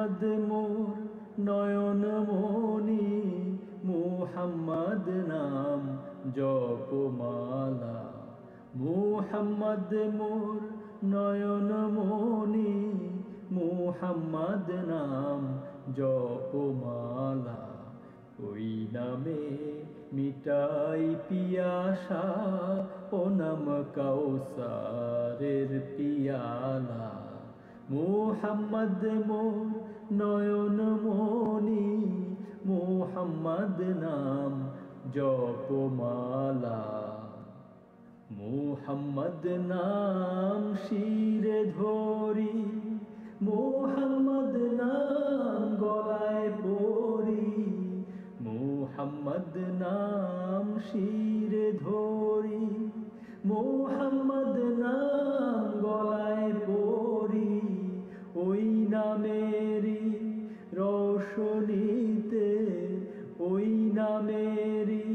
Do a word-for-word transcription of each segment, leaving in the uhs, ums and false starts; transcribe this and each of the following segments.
মুহাম্মদ মোর নয়ন মনি, মুহাম্মদ নাম জপমালা। মুহাম্মদ মোর নয়ন মনি, মুহাম্মদ নাম জপমালা। ওই নামে মিটাই পিয়াসা, ও নাম কাউসারের পিয়ালা। মুহাম্মদ মোর নয়ন মনি, মুহাম্মদ নাম জপমালা। মুহাম্মদ নাম শিরে ধরি, মুহাম্মদ নাম গলায় পরি। মুহাম্মদ নাম শিরে ধরি, মুহাম্মদ নাম গলায় পরি। ওই নামেরি রোশনীতে, ওই নামেরি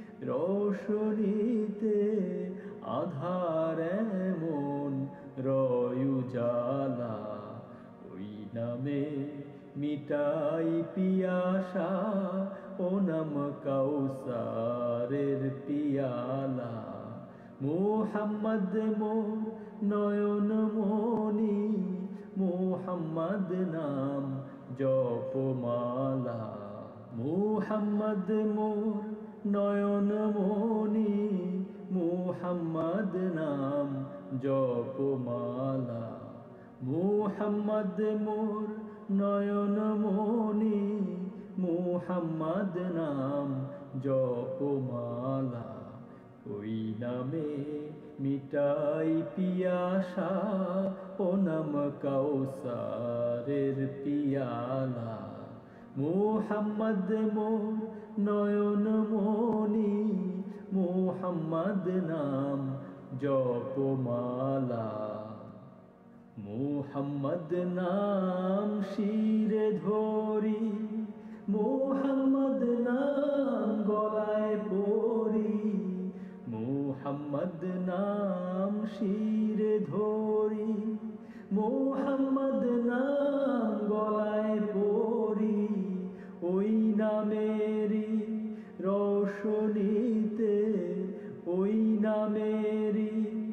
রোশনীতে আধার এমন রয় উজালা। ওই নামে মিটাই পিয়াসা, ও নাম কাউসারের পিয়ালা। মুহাম্মদ মোর নয়ন মনি, মুহাম্মদ নাম জপমালা। মুহাম্মদ মোর নয়ন মনি, মুহাম্মদ নাম জপমালা। মুহাম্মদ মোর নয়ন মনি, মুহাম্মদ নাম জপমালা। ওই নামে মিটাই পিয়াসা, ও নাম কাউসারের পিয়ালা। মুহাম্মদ মোর নয়ন মনি, মুহাম্মদ নাম জপমালা। মুহাম্মদ নাম শিরে ধরি, মুহাম্মদ নাম গলায় পরি। মুহাম্মদ নাম শিরে ধরি, মুহাম্মদ নাম গলায় পরি। ওই নামেরি রোশনীতে, ওই নামেরি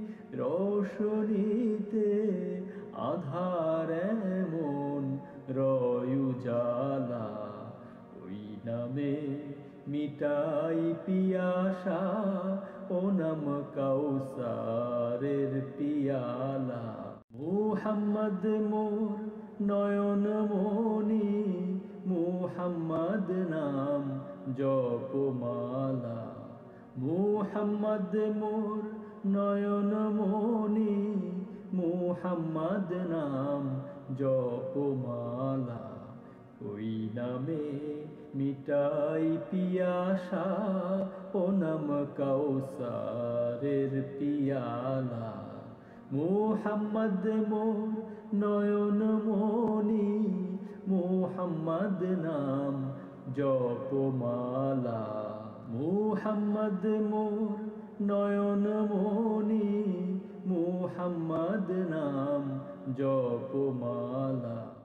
রোশনীতে আধার এমন রয় উজালা। ওই নামে মিটাই পিয়াসা, ও নাম কাউসারের পিয়ালা। মুহাম্মদ মোর নয়ন মনি, মুহাম্মদ নাম জপমালা। মুহাম্মদ মোর নয়ন মনি, মুহাম্মদ নাম জপমালা। ওই নামে মিটাই পিয়াসা, ও নাম কাউসারের পিয়ালা। মুহাম্মদ মোর নয়ন মনি, মুহাম্মদ নাম জপমালা। মুহাম্মদ মোর নয়ন মনি, মুহাম্মদ নাম জপমালা।